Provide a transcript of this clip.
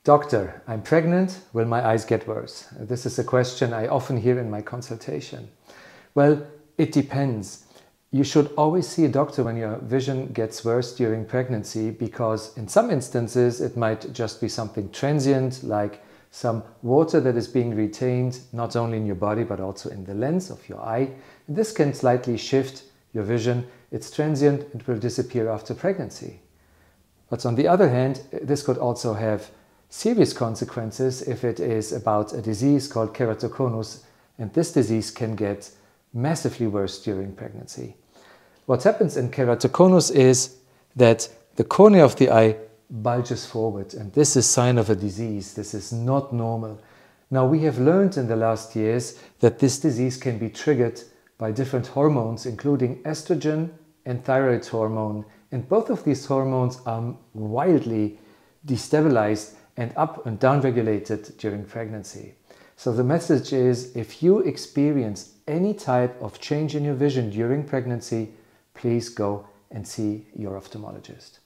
Doctor, I'm pregnant. Will my eyes get worse? This is a question I often hear in my consultation. Well, it depends. You should always see a doctor when your vision gets worse during pregnancy, because in some instances it might just be something transient, like some water that is being retained not only in your body but also in the lens of your eye. And this can slightly shift your vision. It's transient and will disappear after pregnancy. But on the other hand, this could also have serious consequences if it is about a disease called keratoconus, and this disease can get massively worse during pregnancy. What happens in keratoconus is that the cornea of the eye bulges forward, and this is a sign of a disease. This is not normal. Now, we have learned in the last years that this disease can be triggered by different hormones, including estrogen and thyroid hormone, and both of these hormones are wildly destabilized and up and down regulated during pregnancy. So the message is, if you experience any type of change in your vision during pregnancy, please go and see your ophthalmologist.